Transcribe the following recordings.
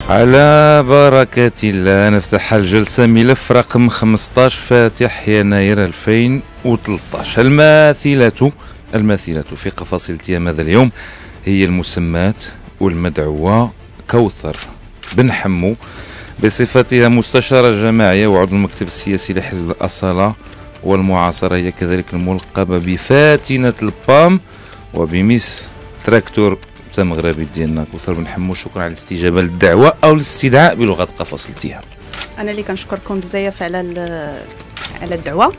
على بركة الله نفتح الجلسة ملف رقم 15 فاتح يناير 2013. الماثلة في قفص التيام هذا اليوم هي المسماة والمدعوة كوثر بن حمو بصفتها مستشارة جماعية وعضو المكتب السياسي لحزب الأصالة والمعاصرة، هي كذلك الملقبة بفاتنة البام وبميس تراكتور مغربي ديالنا. كوثر بن حمو، شكرا على الاستجابه للدعوه او الاستدعاء بلغه قفص التيام. انا اللي كنشكركم بزاف على الدعوه،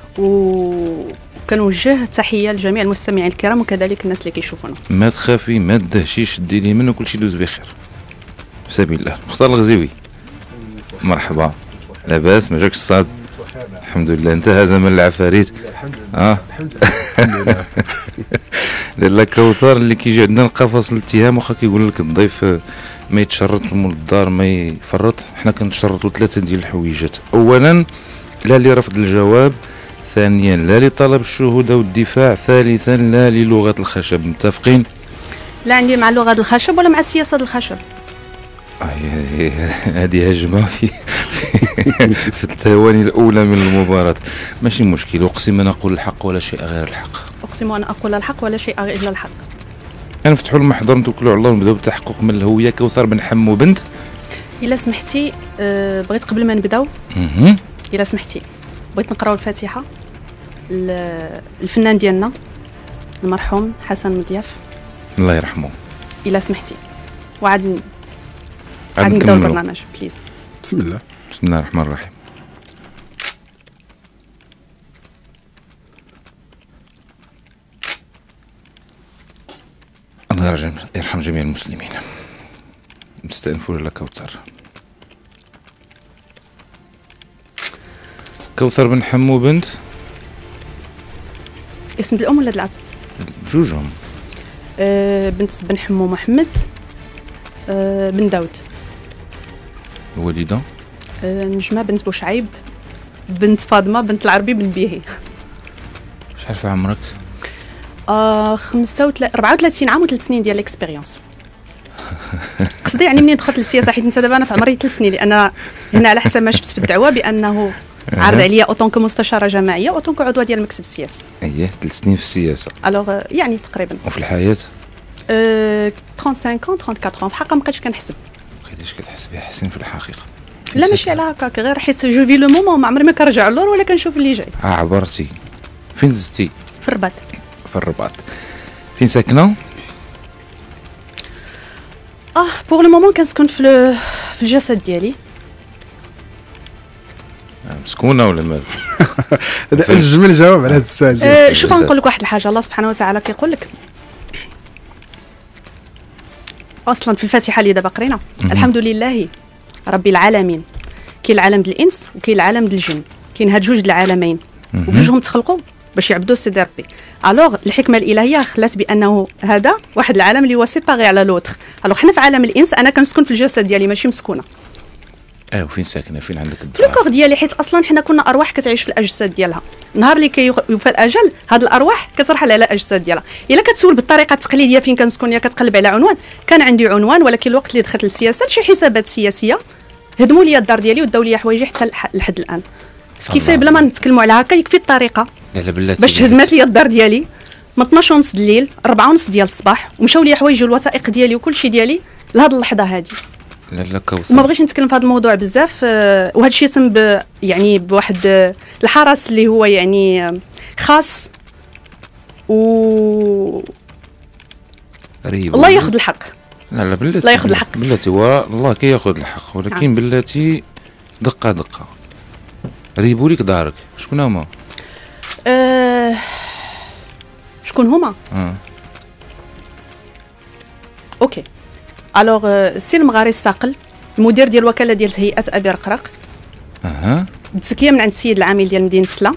وكنوجه تحيه لجميع المستمعين الكرام وكذلك الناس اللي كيشوفونا. ما تخافي، ما تدهشيش، ديري منه كل شيء يدوز بخير في سبيل الله. مختار الغزيوي، مرحبا، لاباس؟ ما جاكش الصاد؟ الحمد لله. انت هذا من العفاريت؟ الحمد لله. لاله كوثر اللي كيجي عندنا القفص الاتهام واخا كيقول لك الضيف ما يتشرط من الدار ما يفرط، حنا كنتشرطوا 3 ديال الحويجات. اولا لا لرفض الجواب، ثانيا لا لطلب الشهوده والدفاع، ثالثا لا للغه الخشب. متفقين؟ لا عندي مع لغه الخشب ولا مع سياسه الخشب. هذه هجمه في الثواني الاولى من المباراه. ماشي مشكل. اقسم ان اقول الحق ولا شيء غير الحق. اقسم ان اقول الحق ولا شيء الا الحق. نفتحوا المحضر نتوكلوا على الله ونبداو بالتحقق من الهويه. كوثر بن حمو بنت، الا سمحتي بغيت قبل ما نبداو الا سمحتي بغيت نقراو الفاتحه الفنان ديالنا المرحوم حسن مضياف الله يرحمه، الا سمحتي، وعاد نبداو البرنامج بليز. بسم الله الرحمن الرحيم. الله يرحم جميع المسلمين. نستأنفوا لاله كوثر. كوثر بن حمو بنت، اسم الام ولا الاب؟ بجوجهم. بنت بن حمو محمد بن داود. الوالده نجمه بنت بوشعيب بنت فاطمه بنت العربي بن بيهي. شحال في عمرك؟ 34 عام و3 سنين ديال الاكسبيريونس. قصدي يعني منين دخلت للسياسه، حيت انت دابا انا في عمري 3 سنين، لان هنا على حسب ما شفت في الدعوه بانه عرض عليا اوطونك مستشاره جماعيه اوطونك عضوه ديال المكتب السياسي. 3 سنين في السياسه. الوغ يعني تقريبا. وفي الحياه 35 34 في الحقيقه ما بقيتش كنحسب. بقيتيش كتحسبي حسين في الحقيقه؟ لا ماشي على هكاك، غير حيت جو في لو مومون، ما عمري ما كنرجع للور ولا كنشوف اللي جاي. عبرتي. فين دزتي؟ في الرباط. في الرباط. فين ساكنه؟ بور لو مومون كنسكن في الجسد ديالي. مسكونه ولا مال؟ هذا اجمل جواب على هذا السؤال. شوف نقول لك واحد الحاجه، الله سبحانه وتعالى كيقول لك اصلا في الفاتحه اللي دابا قرينا الحمد لله رب العالمين. كاين العالم ديال الانس وكاين العالم ديال الجن، كاين هاد جوج العالمين وبجوجهم تخلقوا باش يعبدوا سيدي ربي. الوغ الحكمه الالهيه خلات بانه هذا واحد العالم اللي هو سيباري على لوتر. الوغ حنا في عالم الانس، انا كنسكن في الجسد ديالي ماشي مسكونه. وفين ساكنه؟ فين عندك في الكور ديالي، حيت اصلا حنا كنا ارواح كتعيش في الاجساد ديالها. نهار اللي كيوفى الاجل هاد الارواح كترحل على الاجساد ديالها. الا كتسول بالطريقه التقليديه فين كنسكن يا كتقلب على عنوان، كان عندي عنوان، ولكن الوقت اللي دخلت للسياسه شي حسابات سياسيه هدموا لي الدار ديالي وداو لي حوايجي حتى لحد الان. كيفاه بلا ما نتكلموا على هكا يكفي الطريقه. لا بلاتي باش هدمات لي الدار ديالي من 12 ونص الليل 4 ونص ديال الصباح، ومشاو لي حوايجي والوثائق ديالي وكل شيء ديالي لهاد اللحظه هذه. لا كوثر، وما بغيتش نتكلم في هذا الموضوع بزاف، وهذا الشيء تم يعني بواحد الحرس اللي هو يعني خاص الله ياخذ الحق. لا بلاتي الله ياخذ الحق. بلاتي والله كياخذ الحق، ولكن بلاتي دقه ريبوا لك دارك. شكون هما؟ شكون هما؟ اوكي. الوغ السي المغاري الساقل المدير ديال الوكاله ديال هيئه ابي رقراق. التزكيه من عند السيد العامل ديال مدينه سلا.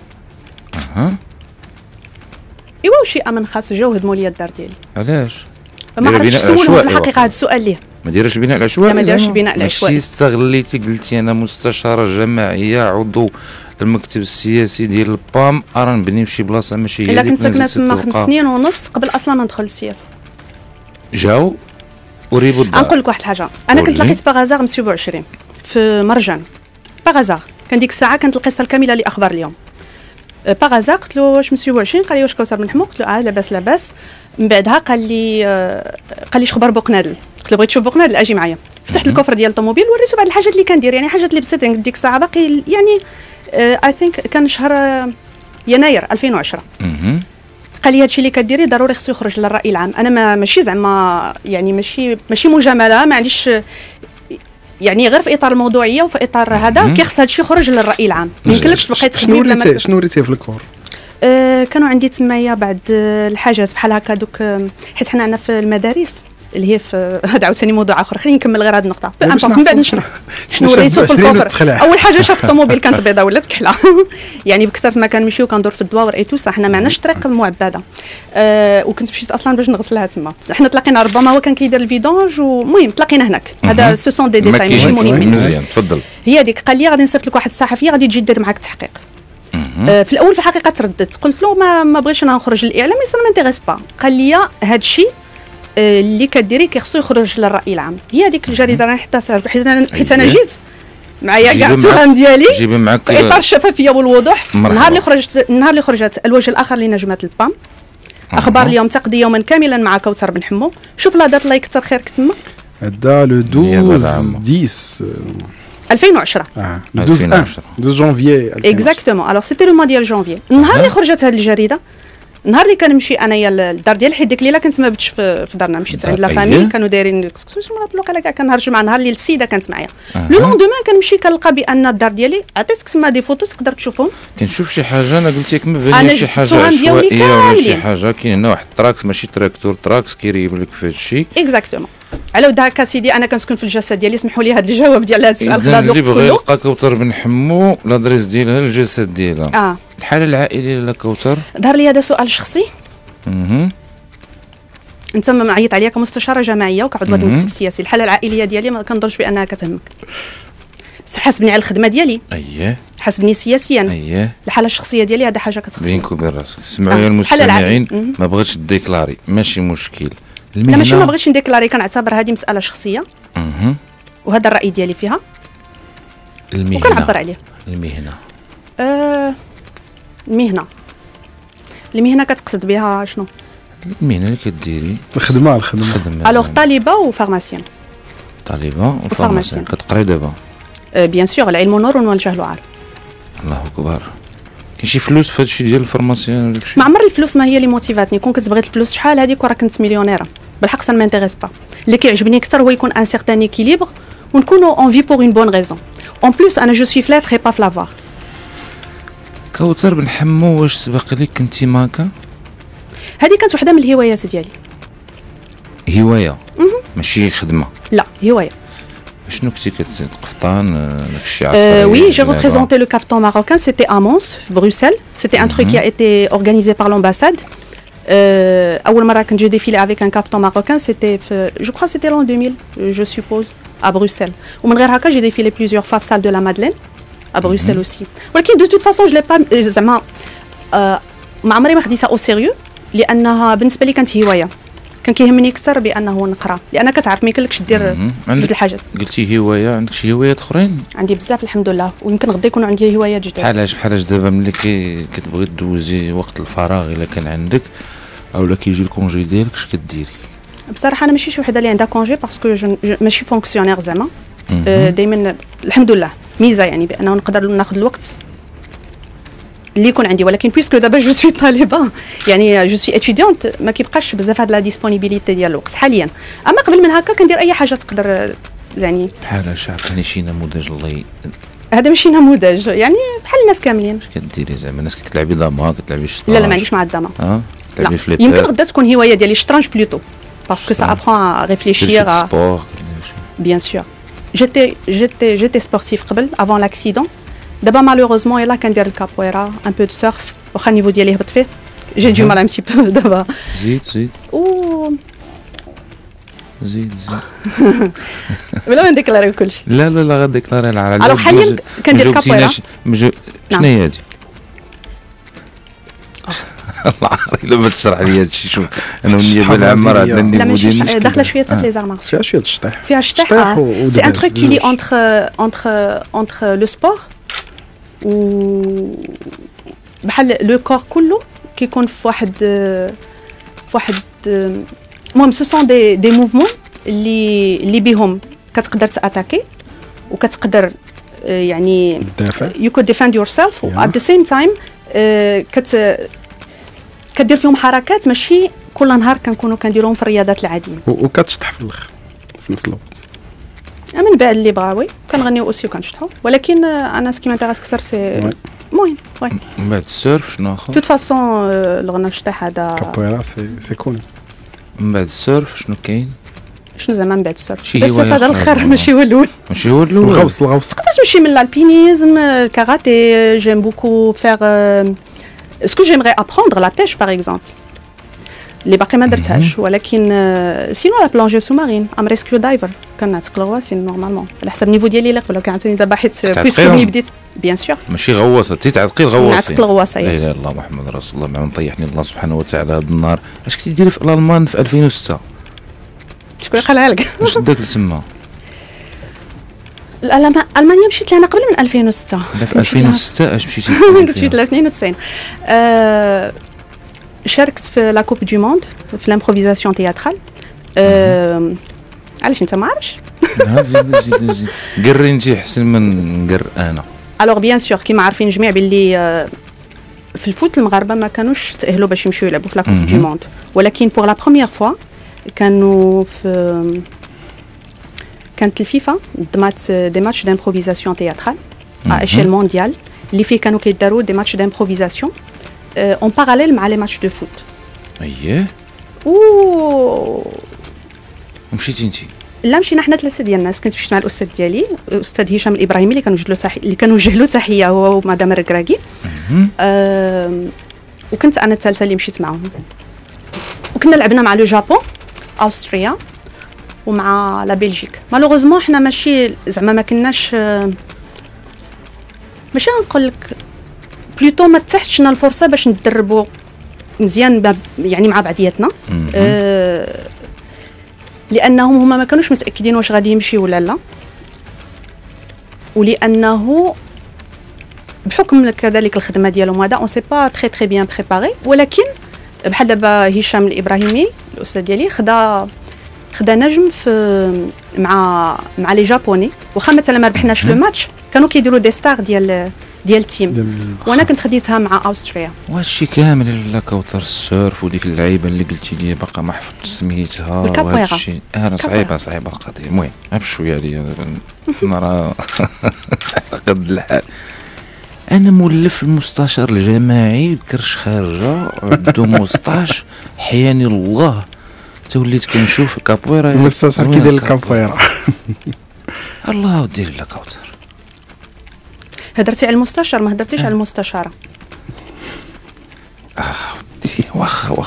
ايوا وشي امن خاص جاو هدموا لي الدار ديالي. علاش؟ ما عرفتش سولوا في الحقيقه هذا السؤال ليه. ما ديرش بناء العشوائي. لا ما ديرش بناء العشوائي. ماشي استغليتي قلتي انا مستشاره جماعيه عضو المكتب السياسي ديال البام، ارا نبني في شي بلاصه ماشي هي. الا كنت ساكنه تما 5 سنين ونص قبل اصلا ما ندخل للسياسه. جاو وريبو الدار. نقول لك واحد الحاجه، انا كنت لقيت باغازار مسيو بوعشرين في مرجان باغازار، كان ديك الساعه كانت القصه الكامله لاخبار اليوم. باغازار قلت له واش مسيو بوعشرين، قال لي واش كوثر بن حمو، قلت له لاباس لاباس. من بعدها قال لي شخبر بوقنادل، قلت له بغيت تشوف بوقنادل اجي معايا. فتحت الكفر ديال الطوموبيل وريتو بعض الحاجات اللي كندير، يعني حاجات اللي بسيطه ديك الساعه باقي يعني اي ثينك كان شهر يناير 2010. قال لي هادشي اللي كديري ضروري خصو يخرج للراي العام. انا ماشي زعما يعني ماشي مجامله، ما عنديش يعني غير في اطار الموضوعيه وفي اطار هذا كيخص هادشي يخرج للراي العام. ما يمكنلكش تبقاي تخدمي شنو ريتي في الكور؟ كانوا عندي تمايا بعض الحاجات بحال هكا دوك، حيت حنا عندنا في المدارس اللي هي في هذا عاوتاني موضوع اخر. خليني نكمل غير هذه النقطه من بعد نشرح شنو ريتو في الكفر. اول حاجه شاف الطوموبيل كانت بيضاء ولات كحله يعني بكثرت ما كنمشيو كندور في الدواور اي تو صح، حنا ما عندناش طريق معبده. وكنت مشيت اصلا باش نغسلها تما. حنا تلاقينا ربما هو كان كيدير الفيدونج، ومهم تلاقينا هناك. هذا سو سون دي ديتاي ماشي مهمين. مزيان تفضل. هي هذيك قال لي غادي نصيفط لك واحد الصحفيه غادي تجي دير معاك التحقيق. في الاول في الحقيقه ترددت، قلت له ما بغيتش انا نخرج للاعلام، ما مانتيغيس با. قال لي هذا الشيء اللي كديري كيخصو يخرج للراي العام. هي هذيك الجريده راه حيت انا جيت معايا كاع التهم ديالي في اطار الشفافيه والوضوح. النهار اللي خرجت الوجه الاخر لنجمه البام، اخبار اليوم تقضي يوما كاملا مع كوثر بن حمو. شوف لا دات الله يكثر خيرك تما، هذا لو 12 2010 le 12 janvier exactement. alors c'était le mois ديال جانفي. النهار اللي خرجت هذه الجريده، النهار اللي كنمشي انايا للدار ديالي، حيت ديك الليله كنت ما بتش في دارنا، مشيت عند لا فامي كانوا دايرين الوقيله كاع كنهرج مع نهار اللي السيده كانت معايا. لو لوندومان كنمشي كنلقى بان الدار ديالي عطيتك تما دي فوتو تقدر تشوفهم. كنشوف شي حاجه انا قلت لك ما بانش شي حاجه عشوائيه ولا شي حاجه. كاين هنا واحد التراكس ماشي تراكتور، تراكس كيريب لك في هذا الشيء اكزاكتومون. على وداك سيدي انا كنسكن في الجسد ديالي، اسمحوا لي هذا الجواب ديال هذا السؤال خدا الوقت كله. اللي بغى كوثر بن حمو لادريس ديالها الجسد ديالها الحاله العائليه لا كوثر. ظهر لي هذا سؤال شخصي. انت ما معيط عليا كمستشاره جماعيه وكعضوه المكتب السياسي، الحاله العائليه ديالي ما كنظنش بانها كتهمك. حاسبني على الخدمه ديالي، حاسبني سياسيا، الحاله الشخصيه ديالي هذا حاجه كتخصني. بينك وبين راسك سمعوا يا المستمعين، ما بغيتش تديكلاري ماشي مشكل. لا ماشي ما بغيتش نديكلاري، كنعتبر هذه مساله شخصيه وهذا الراي ديالي فيها المهنه وكنعبر عليه. المهنه كتقصد بها شنو؟ المهنه اللي كديري الخدمه الوغ طالبه وفارماسيان. طالبه وفارماسيان كتقراي دابا؟ بيان سور، العلم نور والجهل عار. الله اكبر. كاين شي فلوس في هذا الشيء ديال الفورماسيون ولا داكشي؟ ما عمر الفلوس ما هي اللي موتيفاتني. كون كنت بغيت الفلوس شحال هذيك وراه كنت مليونيره بالحق. سا مانتيريس با. اللي كيعجبني اكثر هو يكون ان سيغتان ايكيليبر ونكونوا اون في بور اون بون ريزون. اون بلوس انا جو سوي فلاتر اي با فلافوار. كوثر بن حمو واش سبق لك كنتي ماكا؟ هذه كانت وحده من الهوايات ديالي. هوايه ماشي خدمه؟ لا هوايه. شنو كنتي كتقفطان داكشي عصري؟ Oui, j'ai représenté le carton marocain, c'était à Mons, Bruxelles. C'était un truc qui a été organisé par l'ambassade. أول مرة كنت جو défilé avec un carton marocain, c'était je crois c'était l'an 2000, je suppose, à Bruxelles. ومن غير هكا j'ai défilé plusieurs fois في salle de la Madeleine à Bruxelles aussi. ولكن de toute façon je l'ai pas زعما ما عمري ما خديتها au sérieux لأنها بالنسبة لي كانت هواية. كان كيهمني اكثر بانه نقرا، لان كتعرف ما يمكنلكش دير جوج الحاجات. قلتي هوايه، عندك شي هوايات اخرين؟ عندي بزاف الحمد لله، ويمكن غدا يكونوا عندي هوايات جديده. بحالاش دابا ملي كتبغي دوزي وقت الفراغ الا كان عندك اولا كيجي الكونجي ديالك اش كديري؟ بصراحه انا ماشي شي وحده اللي عندها كونجي باسكو ماشي فونكسيونير زعما. دائما الحمد لله ميزه يعني بانه نقدر ناخذ الوقت اللي يكون عندي. ولكن بويسكو دابا جو سوي طالبه يعني جو سوي اتيديونت ما كيبقاش بزاف هاد لا ديسپونيبيليتي ديال الوقت حاليا. اما قبل من هكا كندير اي حاجه تقدر يعني بحال عطيني شي نموذج. الله هذا ماشي نموذج يعني بحال الناس كاملين. اش كديري زعما؟ الناس كتلعبي داما كتلعبي الشطرنج؟ لا ما عنديش مع الداما. كتلعبي فليبر؟ يمكن غدا تكون هوايه ديالي الشطرنج بلوتو باسكو سا ابخون ريفليشير بيان سور. جيتي سبورتيف قبل افون لاكسيدون. دابا مالوغوزمون يلا كندير الكابويرا ان بو دو سيرف واخا النيفو ديالي هبط فيه جي دو مال ان بتي بو دابا. زيد ولا نديكلاريو كلشي؟ لا غنديكلاري العربي. الوغ حاليا كندير كابويرا. شنو هي هادي؟ الا ما تشرح لي هذا الشيء. شوف انا والنيابه العامه عندنا لا النيفو ماشي ديالنا داخله شويه حتى في لي زارمار فيها شويه الشطيح فيها الشطيح. سي ان تروك كي لي اونتر لو سبور و بحال لو كور كله كيكون في واحد المهم سو سون دي موفمون اللي بهم كتقدر تاتاكي وكتقدر يعني you could defend yourself at the same time كدير فيهم حركات ماشي كل نهار كنكونوا كنديروهم في الرياضات العاديه وكتشطح في الاخر في نفس الوقت. من بعد اللي بغاوي كنغنيو اوسي وكنشطحوا ولكن انا سكي مانتيغاس اكثر سي المهم وي من بعد السيرف شنو اخر توت فاسون الغنى الشطيح هذا كابويرا سي كوني. من بعد السيرف شنو كاين شنو زعما من بعد السيرف هذا الاخر ماشي هو الاول الغوص تقدر تمشي من الالبينيزم الكاراتي جيم بوكو فيغ اسكو جيمري ابروندر لا بيش باغ اكزومبل اللي باقي ما درتهاش ولكن سينو لا بلونجي سو مارين ام ريسكيو دايفر كنعتق الغواصين نورمالمون على حسب النيفو ديالي اللي قبل كنعطيني دابا حيت بيسكو ملي بديت بيان سور ماشي غواصه تيتعتقي الغواصين نعتق الغواصه لا اله الا الله محمد رسول الله. ما طيحني الله سبحانه وتعالى هذا النهار. اش كنتي ديري في الالمان في 2006 شكون قالها لك واش داك تما المانيا مشيت لهنا قبل من 2006 لا في 2006 اش مشيتي كنت مشيت ل 92 شاركت في لا كوب دو موند في لامبروفيزاسيون تياترال علاش انت ما عارفش زيد قري انت احسن من نقر انا. الوغ بيان سور كيما عارفين جميع باللي في الفوت المغاربه ما كانوش تاهلوا باش يمشيو يلعبوا في لا كوب دو موند ولكن بور لا بروميير فوا كانوا في كانت الفيفا دمات دي ماتش دامبروفيزاسيون تياترال ا اشيل مونديال اللي فيه كانوا كيداروا دي ماتش دامبروفيزاسيون اون باراليل مع لي ماتش دو فوت. اييه مشيتي انت؟ لا مشينا حنا ثلاثه ديال الناس. كنت مشيت مع الاستاذ ديالي الاستاذ هشام الابراهيمي اللي كانوا وجه له تحيه هو ومدام الركراكي وكنت انا الثالثه اللي مشيت معهم وكنا لعبنا مع لو جابون أستريا ومع لا بلجيك. مالوغوزمون حنا ماشي زعما ما كناش ماشي نقول لك بلوتو ما تحتش لنا الفرصه باش ندربوا مزيان يعني مع بعضياتنا لانهم هما ما كانوش متاكدين واش غادي يمشي ولا لا ولانه بحكم كذلك الخدمه ديالهم هذا اون سي با تري تري بيان بريباري ولكن بحال دابا هشام الابراهيمي الاستاذ ديالي خدا نجم في مع لي جابوني واخا مثلا ما ربحناش لو ماتش كانوا كيديروا دي ستار ديال التيم وانا كنت خديتها مع أستريا. وهادشي كامل لا كوثر السيرف وديك اللعيبه اللي قلتي لي باقا ما حفظت سميتها وهادشي انا صعيبه القضيه. المهم بشويه عليا نرى قد الحال. انا مولف المستشار الجماعي كرش خارجه عدو مستاش حياني الله توليت كنشوف كابويرا المستشار كيدير الكابويرا الله ودير لا كوثر. هدرتي على المستشار ما هدرتيش على المستشاره. ودي واخا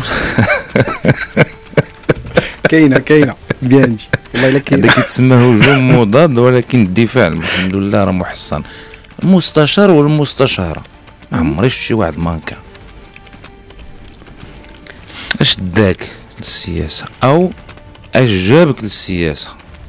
كاينه بيان دي والله الا كاينه. هذاك يتسمى هجوم مضاد ولكن الدفاع الحمد لله راه محصن. المستشار والمستشاره ما عمري شفت شي واحد مانكا. اش داك للسياسه او اش جابك للسياسه؟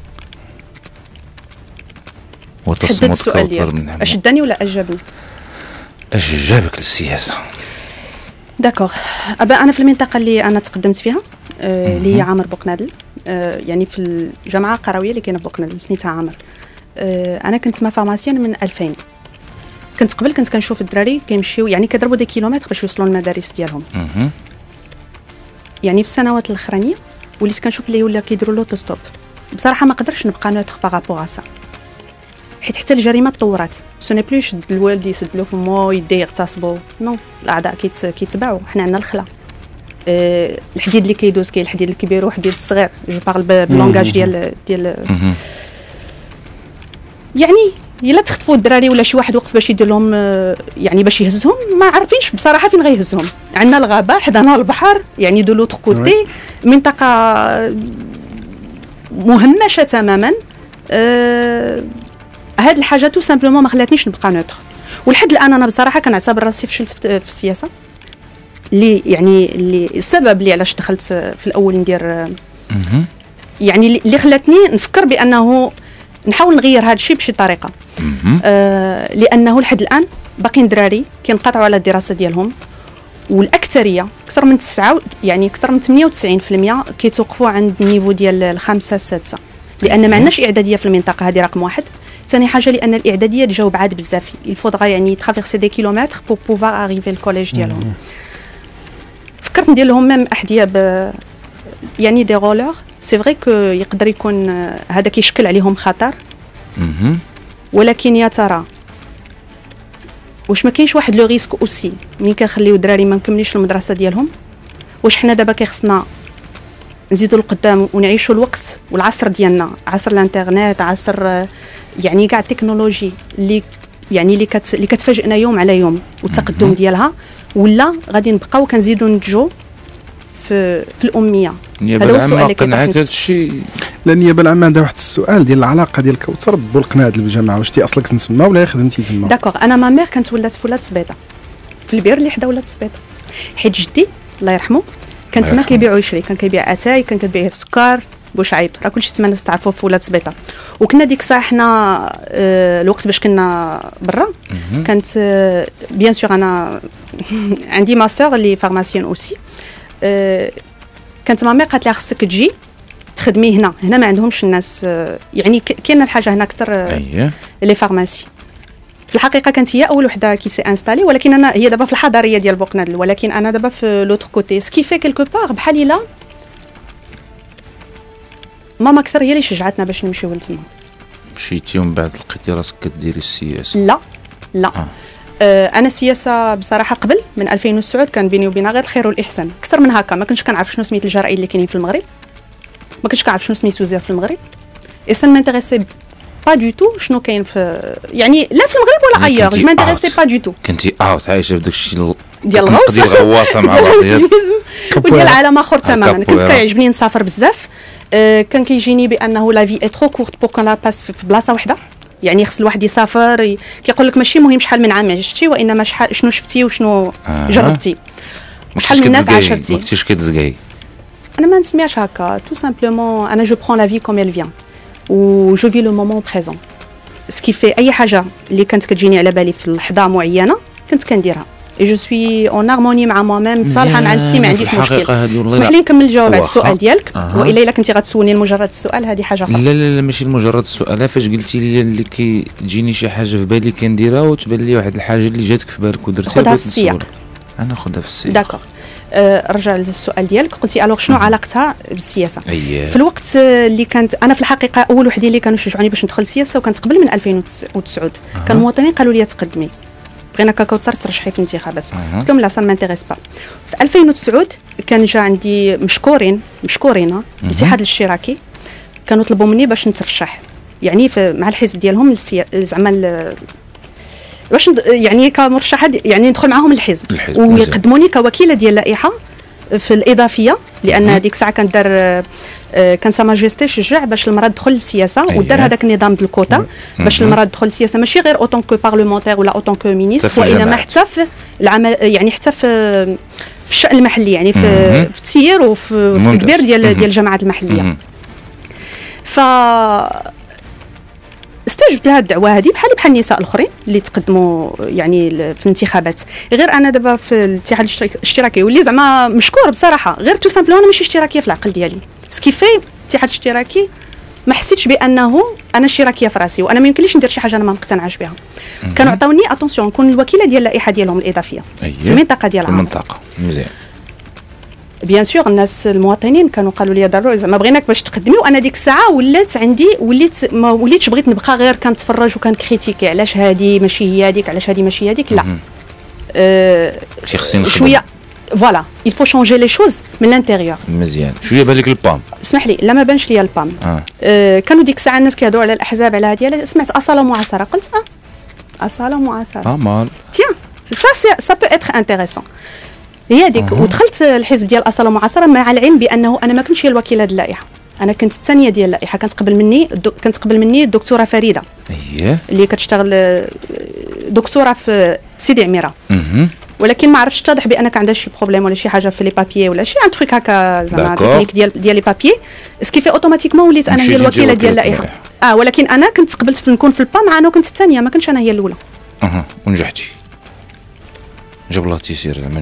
حدد السؤال ديالك اش داني ولا اش جابني؟ اش جابك للسياسه؟ داكوغ انا في المنطقه اللي انا تقدمت فيها اللي هي عامر بوقنادل يعني في الجامعه القرويه اللي كاينه في بوقنادل سميتها عامر. انا كنت ما فارماسيون من 2000. كنت قبل كنشوف الدراري كيمشيو يعني كيضربوا دي كيلومتر باش يوصلوا للمدارس ديالهم. يعني في السنوات الاخرانيه وليت كنشوف اللي ولا كيديروا لوتوستوب. بصراحه ما قدرش نبقى نوتر بارابور سا حيت حتى الجريمه تطورات. سو ني بلو يشد الوالد يسد له فمو يديه يغتصبوا نو الاعداء كيتبعوا. حنا عندنا الخلا الحديد اللي كيدوز كاين الحديد الكبير والحديد الصغير جو بارل بلونغاج ديال يعني الا تخطفوا الدراري ولا شي واحد وقف باش يدير لهم يعني باش يهزهم ما عارفينش بصراحه فين غيهزهم. عندنا الغابه حدانا البحر يعني دو لوتر كوتي منطقه مهمشه تماما. هاد الحاجه تو سامبلومون ما خلاتنيش نبقى نوتر ولحد الان انا بصراحه كنعتبر راسي فشلت في السياسه اللي السبب اللي علاش دخلت في الاول ندير يعني اللي خلاتني نفكر بانه نحاول نغير هذا الشيء بشي طريقه. لانه لحد الان باقيين دراري كينقطعوا على الدراسه ديالهم، والاكثريه اكثر من 98% كيتوقفوا عند النيفو ديال الخامسه السادسه، لان ما عندناش اعداديه في المنطقه هذه رقم واحد. ثاني حاجه لان الاعداديه جاوا بعاد بزاف، الفودغا يعني ترافيرسي دي كيلومتر بور بوفوار اريفي الكوليج ديالهم. فكرت ندير لهم ميم احذيه يعني دي رولور. سي فري كو يقدر يكون هذا كيشكل عليهم خطر، ولكن يا ترى واش ما كاينش واحد لو ريسك اوسي ملي كنخليو الدراري ما مكمليش المدرسه ديالهم؟ واش حنا دابا كيخصنا نزيدوا لقدام ونعيشوا الوقت والعصر ديالنا، عصر الانترنت، عصر يعني كاع التكنولوجي اللي يعني اللي كتفاجئنا يوم على يوم والتقدم ديالها، ولا غادي نبقاو كنزيدوا نتجو في الاميه؟ هذا هو السؤال اللي كنعاك هذا الشيء. لا النيابه العامه عندها واحد السؤال ديال العلاقه ديال كوثر بالقناه ديال الجامعه، واش تي اصلك تسمى ولا خدمتي تما؟ داكوغ، انا ما مير كانت ولات في ولاد سبيطه، في البير اللي حدا ولاد سبيطه، حيت جدي الله يرحمه كان تما كيبيعوا يشري، كان كيبيع اتاي، كان كيبيع السكر بوشعيب، راه كلشي تما الناس تعرفوه في ولاد سبيطه. وكنا ديك الساعه حنا الوقت باش كنا برا كانت بيان سور انا عندي ما سور اللي فارماسيون اوسي، كانت مامي قالت لها خصك تجي تخدمي هنا ما عندهمش الناس يعني كاينه الحاجه هنا اكثر لي فارماسي. في الحقيقه كانت هي اول وحده كي سي انستالي، ولكن انا هي دابا في الحضاريه ديال بوقنادل، ولكن انا دابا في لوتر كوتي سكي في كيلكو بار بحال الا ماما اكثر هي اللي شجعتنا باش نمشيو لتما. مشيتي ومن بعد لقيتي راسك كديري السياسه؟ لا انا السياسه بصراحه قبل من 2009 كان بيني وبينها غير الخير والاحسان، اكثر من هكا ما كنتش كنعرف شنو سميت الجرائد اللي كاينين في المغرب، ما كنتش كنعرف شنو سميت وزير في المغرب، اي سان مانتيريسي با دو تو شنو كاين في يعني لا في المغرب ولا ايور، جو مانتيريسي با دو تو. كنتي عايشه في داك الشيء ديال الغواصه مع بعضيات وديال عالم اخر تماما. كنت كيعجبني نسافر بزاف، كان كيجيني بانه لا في اي ترو كورت بور كون لا باس في بلاصه وحده، يعني خص الواحد يسافر كيقول لك ماشي مهم شحال من عام عشتي، وانما شحال شنو شفتي وشنو جربتي، شحال من الناس عاشرتي. ما كنتيش كتزقاي؟ انا ما نسميهاش هكا، تو سامبلومون انا جو برون لا في كوم ايل فيان و جو في لو مومون بريزون. سكي في اي حاجه اللي كانت كتجيني على بالي في لحظه معينه كنت كنديرها، اي جو سوي اون هارموني مع موا ميم، متصالحه مع نفسي، ما عنديش مشكل. اسمح لي نكمل الجواب على السؤال ديالك، والا الا كنتي غتسولني لمجرد السؤال هذه حاجه اخرى. لا ماشي لمجرد السؤال، فاش قلتي لي اللي كيجيني شي حاجه في بالي كنديرها وتبان لي واحد الحاجه اللي جاتك في بالك ودرتيها، خذها في السياق. انا خذها في السياق. داكوغ، رجع للسؤال ديالك، قلتي الوغ شنو علاقتها بالسياسه؟ في الوقت اللي كانت انا في الحقيقه اول وحدين اللي كانوا يشجعوني باش ندخل السياسه، وكانت قبل من 2009 كان المواطنين قالوا لي تقدمي، بغينا كوثر ترشحي في الانتخابات، قلت لهم لا سا مانتيريس با. في 2009 كان جا عندي مشكورين الاتحاد الاشتراكي، كانوا طلبوا مني باش نترشح يعني مع الحزب ديالهم زعما باش يعني كمرشحه يعني ندخل معاهم الحزب ويقدموني كوكيله ديال اللائحه في الاضافيه، لان ديك الساعه كان دار كان سا ماجيستي شجع باش المراه تدخل للسياسه، ودار هذاك النظام ديال الكوتا باش المراه تدخل للسياسه، ماشي غير اوتون كو بارلمونتير ولا اوتون كو مينيستر، وانما حتى في العمل يعني حتى في الشأن المحلي، يعني في التسيير وفي التدبير ديال الجماعات المحليه. ف استجبت لها الدعوه هذه بحال النساء الاخرين اللي تقدموا يعني في الانتخابات. غير انا دابا في الاتحاد الاشتراكي واللي زعما مشكور بصراحه، غير تو سامبلون انا ماشي اشتراكيه في العقل ديالي، سكيفي الاتحاد الاشتراكي ما حسيتش بانه انا اشتراكيه في راسي، وانا ما يمكنليش ندير شي حاجه انا ما مقتنعاش بها. كانوا عطاوني اتونسيون نكون الوكيله ديال اللائحه ديالهم الاضافيه في المنطقه ديال العرب. المنطقه مزيان بيان سور الناس المواطنين كانوا قالوا لي ضروري زعما بغيناك باش تقدمي، وانا ديك الساعه ما وليتش بغيت نبقى غير كنتفرج وكنكريتيكي علاش هذه ماشي هي هذيك، علاش هذه ماشي هذيك، لا شويه فوالا il faut changer les choses من الانتيريور. مزيان شويه بالك البام، اسمح لي لا ما بانش ليا البام. كانوا ديك الساعه الناس كيهضروا على الاحزاب على هذه، سمعت اصاله معاصره، قلت اصاله معاصره مال تيان سا بو اتر انتريسون هي هذيك. ودخلت الحزب ديال اصاله معاصره مع العلم بانه انا ما كنتش هي الوكيله ديال اللائحه، انا كنت الثانيه ديال اللائحه، كانت قبل مني الدكتوره فريده اللي كتشتغل دكتوره في سيدي عميره. ولكن ما عرفتش اتضح بانك عندها شي بروبليم ولا شي حاجه في لي بابيي ولا شي ان تروك هكا زعما تكنيك ديال لي بابيي اسكيفي اوتوماتيكمون وليت انا هي الوكيله ديال اللائحه. ولكن انا كنت قبلت في نكون في البا مع انا كنت الثانيه، ما كنتش انا هي الاولى. ونجحتي جاب الله تيسير زعما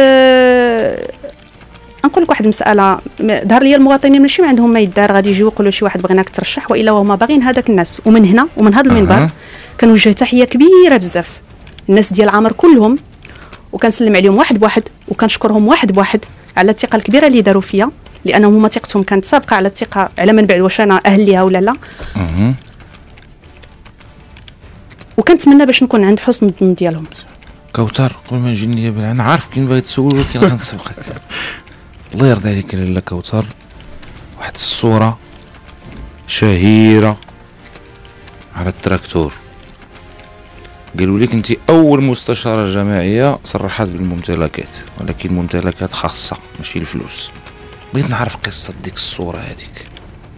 نقول لك واحد المساله، ظهر لي المواطنين ماشي ما عندهم ما يدار، غادي يجيو يقولوا شي واحد بغيناك ترشح والا هما باغيين هذاك الناس. ومن هنا ومن هذا المنبر كنوجه تحيه كبيره بزاف الناس ديال العمر كلهم، وكنسلم عليهم واحد بواحد، وكنشكرهم واحد بواحد على الثقه الكبيره اللي داروا فيا، لانهم هما ثقتهم كانت سابقه على الثقه على من بعد واش انا اهل ليها ولا لا. وكنتمنى باش نكون عند حسن الظن ديالهم. كوثر قبل ما نجي نيابه انا عارف كاين باغي تسول ولكن غنسبقك. الله يرضي عليك لاله كوثر، واحد الصوره شهيره على التراكتور، قالوا لك انت اول مستشاره جماعيه صرحت بالممتلكات، ولكن ممتلكات خاصه ماشي الفلوس. بغيت نعرف قصه ديك الصوره هذيك.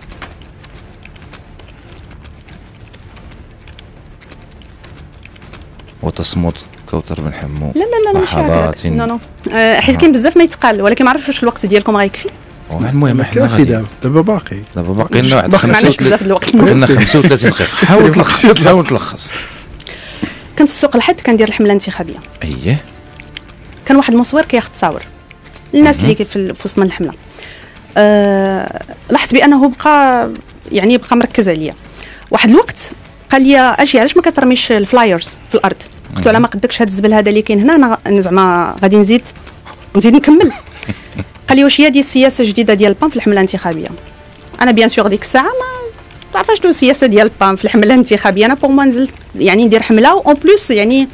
وتصمت كوثر بن حمو. لا ماشي هكاك. نو حيت كاين بزاف ما يتقال، ولكن ما عرفتش واش الوقت ديالكم غيكفي. المهم احنا غادي دابا باقي لنا واحد 35 دقيقه. حاول تلخص. كنت في سوق الحد كندير الحمله الانتخابيه. اييه. كان واحد المصور كياخذ تصاور الناس اللي في وسط من الحمله. لاحظت بانه بقى مركز عليا. واحد الوقت قال لي اجي علاش ما كترميش الفلايرز في الارض؟ قلت له على ما قدكش هذا الزبل هذا اللي كاين هنا، انا زعما غادي نزيد نكمل. قال لي واش هي ديال السياسه الجديده ديال البان في الحمله الانتخابيه؟ انا بيان سور ديك الساعه ما تعرفش شنو السياسه ديال البان في الحمله الانتخابيه. انا بوغ ما نزلت ندير حمله اون بليس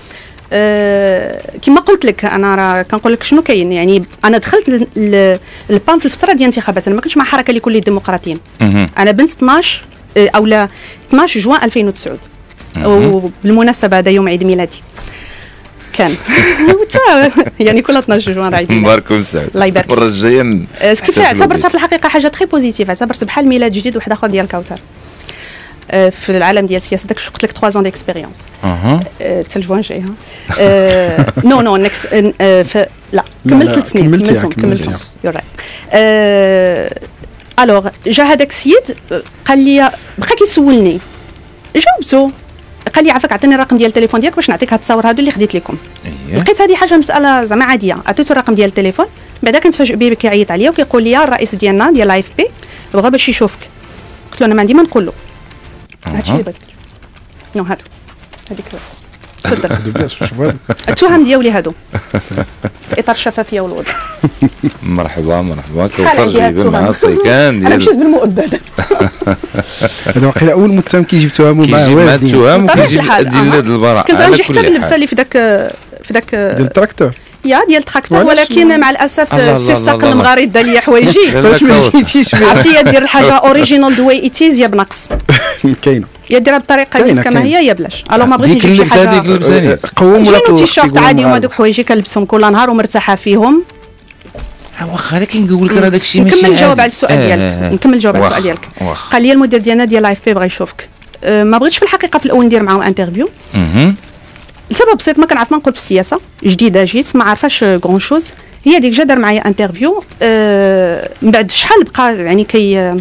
كما قلت لك انا راه كنقول لك شنو كاين. انا دخلت البان في الفتره ديال الانتخابات، انا ما كنتش مع حركه لكل الديمقراطيين. انا بنت 12 اولا 12 جوان 2009 وبالمناسبه هذا يوم عيد ميلادي كان كل 12 جوان عيد ميلادي. مبارك سعد. الله يبارك. المره الجايه كيف اعتبرتها في الحقيقه حاجه تري بوزيتيف، اعتبرت بحال ميلاد جديد واحد اخر ديال كوثر في العالم ديال السياسه. داك قلت لك 3 ans ديكسبيريونس حتى الجوان جاي. نو نيكست لا كملت 3 سنين كملتهم يور رايت. الوغ جا هذاك السيد قال لي بقى كيسولني، جاوبته قال لي عافاك عطيني الرقم ديال التليفون ديالك باش نعطيك هاد التصاور هادو اللي خديت لكم. لقيت هذه حاجه مساله زعما عاديه، عطيته الرقم ديال التليفون. بعدا كنتفاجئ به كيعيط عليا وكيقول لي الرئيس ديالنا ديال الاي اف بي بغى باش يشوفك. قلت له انا ما عندي ما نقول له، هادشي اللي بغيت. نو هذيك صدر التهم ديالي هادو في اطار الشفافيه والوضوح. مرحبا كوثر جايبه معها السيكان ديال انا مشيت بالمؤبد. هذا واقيلا اول متهم كيجيب تهم معاه واجدين وكيجيب ديال البراءه. كنت غنجي حتى باللبسه اللي في داك ديال التراكتور ديال التراكتور، ولكن مع الاسف السيساق المغاريد دار لي حوايجي باش ما جيتيش عرفتي يا دير الحاجه اوريجينال ذا واي اتيز يا بنقص كاينه يا ديرها بالطريقه ديال كما هي يا بلاش. الو ما بغيتش نجيب شي حاجه ديك اللبسه قوم ولا تيشيرت عادي وهذوك حوايجي كنلبسهم كل نهار ومرتاحه فيهم. واخا لكن نقول لك راه داك الشيء ماشي نكمل نجاوب على السؤال ديالك. نكمل نجاوب على السؤال ديالك. قال لي المدير ديالنا ديال لايف بي بغى يشوفك. ما بغيتش في الحقيقه في الاول ندير معاهم انترفيو لسبب بسيط، ما كنعرف ما نقول في السياسه، جديده جيت ما عارفاش غون شوز. هي ديك جا دار معايا انترفيو من بعد شحال بقى كي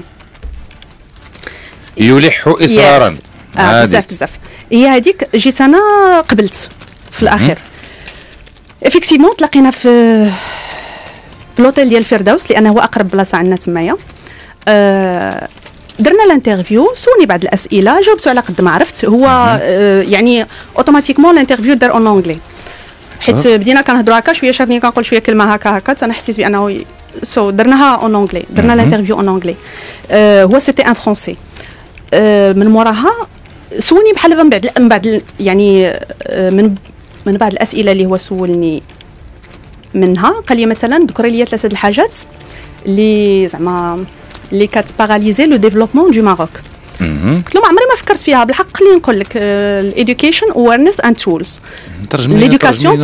يلح اصرارا بزاف. هي هذيك جيت انا قبلت في الاخير افيكتيفمون تلاقينا في لوطيل ديال الفردوس لانه هو اقرب بلاصه عندنا تمايا. درنا الانترفيو، سولني بعض الاسئله جاوبته على قد ما عرفت. هو اوتوماتيكمون الانترفيو دار اون انجلي، حيت بدينا كنهضروا هكا شويه، شافني كنقول شويه كلمه هكا انا حسيت بانه درناها اون انجلي. درنا الانترفيو اون انجلي. هو سيتي ان فرونسي. من موراها سولني بحال من بعد من بعض الاسئله اللي هو سولني منها. قال لي مثلا ذكري لي 3 الحاجات اللي زعما اللي كتباراليزي لو ديفلوبمون دو ماروك. قلت له ما عمري ما فكرت فيها بالحق. خليني نقول لك الاديوكيشن اويرنس اند تولز. ليدوكاسيون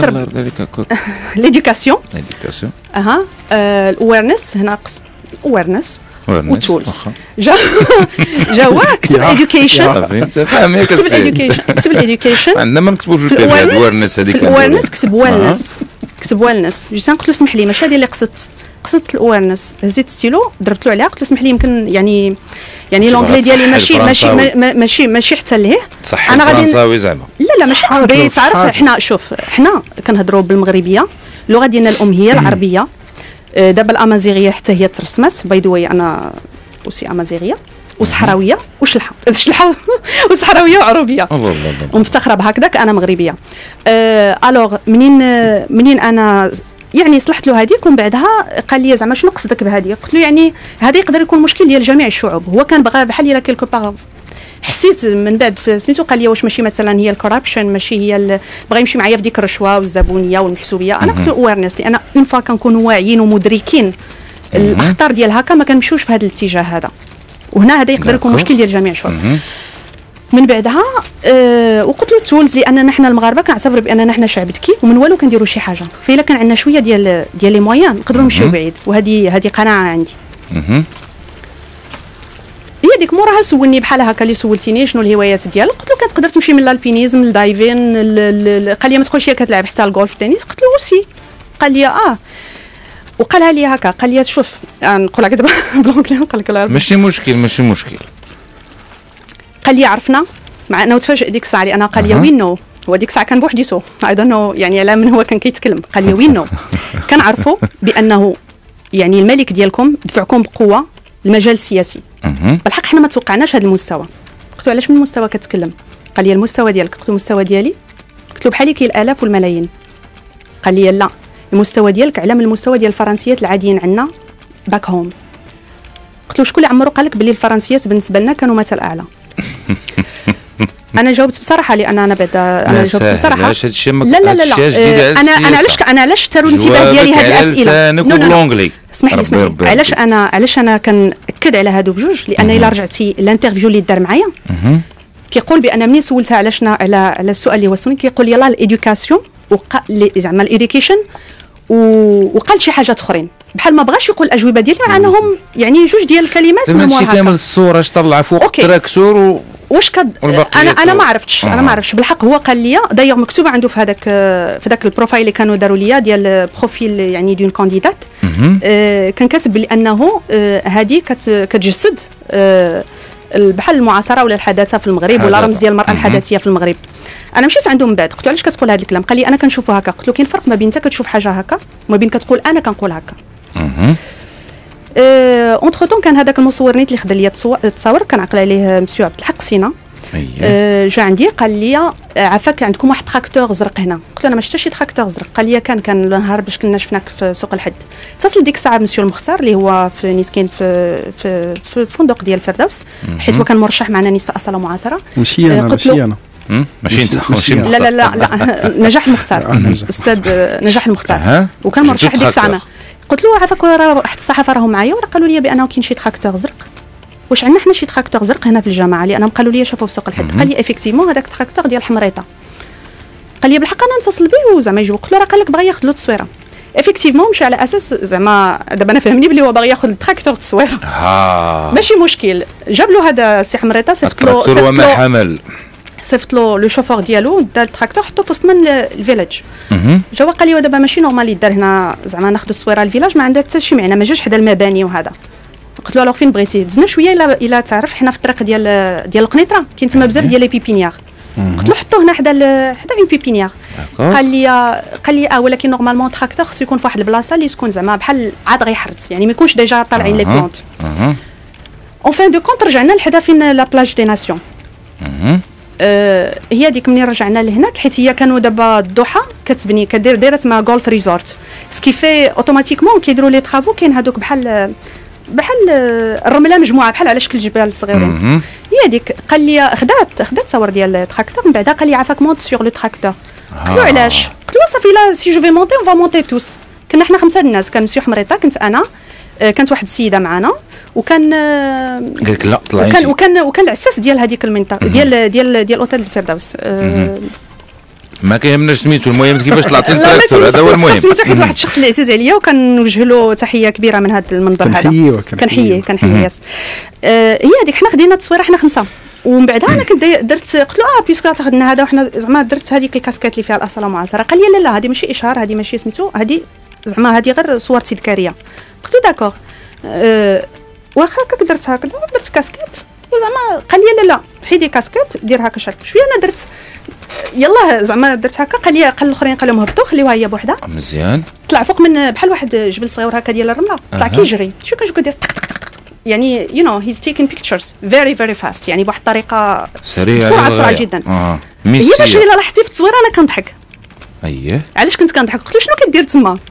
الاويرنس هنا اويرنس وتولز. جا كتب اديوكيشن كتب الاديوكيشن عندنا ما نكتبوا في الاويرنس هذيك. الاويرنس كتب ويلنس كتب ويلنس. جيت قلت له اسمح لي ماشي هذه اللي قصدت الاويرنس. هزيت ستيلو ضربت له عليها قلت له اسمح لي يمكن يعني لونجلي ديالي ماشي حتى لهيه. انا غادي فرنساوي زعما لا ماشي قصدي تعرف. حنا كنهضروا بالمغربيه، اللغه ديالنا الام هي العربيه. دابا الامازيغيه حتى هي ترسمت بايدوي. انا اوسي امازيغيه وصحراويه وشلحه وصحراويه وعروبيه ومفتخره بهكذاك. انا مغربيه. الوغ منين انا يعني صلحت له هذيك، ومن بعدها قال لي زعما شنو قصدك بهذه؟ قلت له يعني هذا يقدر يكون مشكل ديال جميع الشعوب. هو كان بغى بحال الا كيلكو باغ. حسيت من بعد سميتو قال لي واش ماشي مثلا هي الكورابشن، ماشي هي بغى يمشي معايا في ديك الرشوه والزبونيه والمحسوبيه. انا قلت له اويرنس، لان اون فوا كنكونوا واعيين ومدركين الاخطار ديال هكا ما كنمشيوش في هذا الاتجاه هذا. وهنا هذا يقدر يكون مشكل ديال جميع الشعوب. من بعدها وقلت له التولز، لان نحن المغاربه كنعتبر باننا حنا شعب ذكي ومن والو كنديروا شي حاجه. فإلا كان عندنا شويه ديال لي مويان نقدروا نمشيو بعيد. وهذه قناعه عندي. هي ديك موراها سولني بحال هكا اللي سولتيني شنو الهوايات ديالك. قلت له كتقدر تمشي من الالبينيزم للدايفين. قال لي ما تدخلش كتلعب حتى الجولف تنس. قلت له وسي. قال لي وقالها لي هكا. قال لي شوف نقول لك دابا بالانجلي نقول لك ماشي مشكل. قال لي عرفنا مع انه تفاجئ ديك الساعه لان قال لي وين نو. هو ديك الساعه كان بوحديته اي دون نو يعني على من هو كان كيتكلم. قال لي وين نو كنعرفوا بانه يعني الملك ديالكم دفعكم بقوه المجال السياسي. بالحق حنا ما توقعناش هذا المستوى. قلت له علاش من المستوى كتكلم؟ قال لي المستوى ديالك. قلت له المستوى ديالي؟ قلت له بحالي كاين الالاف والملايين. قال لي لا المستوى ديالك على من المستوى ديال الفرنسيات العاديين عندنا باك هوم. قلت له شكون اللي عمرو قال لك باللي الفرنسيات بالنسبه لنا كانوا مثل اعلى؟ انا جاوبت بصراحه لان انا جاوبت بصراحه. علاش هذا الشيء ما لا انا علاش تاروا الانتباه ديالي هذه الاسئله؟ اسمح لي علاش انا كنأكد على هادو بجوج؟ لان الا رجعتي الانترفيو اللي دار معايا كيقول بان منين سولتها على السؤال اللي وصلني كيقول لي يلاه الادوكاسيون زعما الاديوكيشن وقال شي حاجات اخرين بحال ما بغاش يقول الاجوبه ديالي مع انهم يعني جوج ديال الكلمات من ماشي كامل الصوره اش طلع فوق التراكتور واش انا ما عرفتش. انا ما عرفتش بالحق. هو قال لي دايوغ مكتوبه عنده في هذاك البروفايل اللي كانوا داروا ليا ديال بروفيل يعني دون كانديدات. كان كاتب بانه هذه كتجسد بحال المعاصره ولا الحداثه في المغرب ولا رمز ديال المراه الحداثيه في المغرب. انا مشيت عنده من بعد قلت له علاش كتقول هذا الكلام؟ قال لي انا كنشوفه هكا. قلت له كاين فرق ما بين انت كتشوف حاجه هكا وما بين كتقول انا كنقول هكا. اونتر طون كان هذاك المصور نيت اللي خدا لي التصاور كنعقل عليه مسيو عبد الحق سينا. جا عندي قال لي عافاك عندكم واحد تراكتور زرق هنا. قلت له انا ما شفتش شي تراكتور زرق. قال لي كان النهار باش كنا شفناك في سوق الحد. اتصل ديك الساعه مسيو المختار اللي هو في نيت كاين في الفندق ديال الفردوس حيت هو كان مرشح معنا نيت في اصاله معاصره. ماشي انا ماشي انت لا نجاح المختار استاذ نجاح المختار وكان مرشح ديك الساعه. قلت له عافاك واحد الصحافه راهم معايا وقالوا لي بانه كاين شي تراكتور زرق. واش عندنا حنا شي تراكتور زرق هنا في الجامعه؟ لانهم قالوا لي شافوه في سوق الحد. قال لي افيكتيفمون هذاك التراكتور ديال حمريطه. قال لي بالحق انا نتصل به وزعما يجي. قلت له راه قال لك باغي ياخذ له التصويره. افيكتيفمون مشى على اساس زعما دابا انا فهمني بلي هو باغي ياخذ التراكتور التصويره. ماشي مشكل. جاب له هذا السي حمريطه صيفط له لو شوفور ديالو دار التراكتور حطو في وسط من الفيلاج. جا قال لي دابا ماشي نورمال يدار هنا زعما ناخذ التصويره الفيلاج ما عندها حتى شي معنى ما جاش حدا المباني وهذا. قلت له الوغ فين بغيتي؟ دزنا شويه الا تعرف حنا في الطريق ديال القنيطره كاين تما بزاف ديال لي بيبينيير. قلت له حطوه هنا حدا اون بيبينيير. قال لي ولكن نورمالمون تراكتور خصو يكون في واحد البلاصه اللي تكون زعما بحال عاد غيحرث يعني ما يكونش ديجا طالعين لي بلونط. اون فين دو كونت رجعنا لحدا فين لا بلاج دي ناسيون. هي ديك منين رجعنا لهناك حيت هي كانوا دابا الضحى كتبني دايره تما غولف ريزورت سكيفي اوتوماتيكمون كيديروا لي طرافو كاين هذوك بحال الرمله مجموعه بحال على شكل جبال صغيرين. هي ديك قال لي خدات تصور ديال التراكتور من بعدا قال لي عافاك مونت سور لو تراكتور. قلت له علاش؟ قلت له صافي لا سي جو في مونتي اون فا مونتي توس. كنا حنا 5 الناس كان مسيو حمريطه كنت انا كانت واحد السيده معنا وكان قال لك لا طلعي وكان العساس ديال هذيك المنطقه ديال اوتيل الفردوس. ما كيهمناش سميتو المهم كيفاش طلعتي للتراكتور هذا هو المهم. سميتو حيت واحد الشخص اللي عزيز عليا وكنوجه له تحيه كبيره من هذا المنبر هذا. كنحييه ياس. هي هذيك حنا خدينا التصويره حنا 5 ومن بعدها انا كنت درت قلت له بيسكو تاخذ لنا هذا وحنا زعما درت هذيك الكاسكيت اللي فيها الاصاله معاصره. قال لي لا هذه ماشي اشهار، هذه ماشي سميتو، هذه زعما هذه غير صور تذكاريه. قلت له داكوغ واخا هكاك درت هكذا درت كاسكيت وزعما قال لي لا حيدي كاسكيت دير هكا شرك شويه. انا درت يلا زعما درت هكا. قال الاخرين قال لهم هبطوا خليوها هي بوحدها. مزيان. طلع فوق من بحال واحد جبل صغير هكا ديال الرمله، طلع كيجري شو كندير يعني you know he's taking pictures very very fast يعني بواحد الطريقه سريعه بسرعه جدا. هي باش الا لاحظتي في التصوير انا كنضحك. اييه علاش كنت كنضحك؟ قلت له شنو كدير تما؟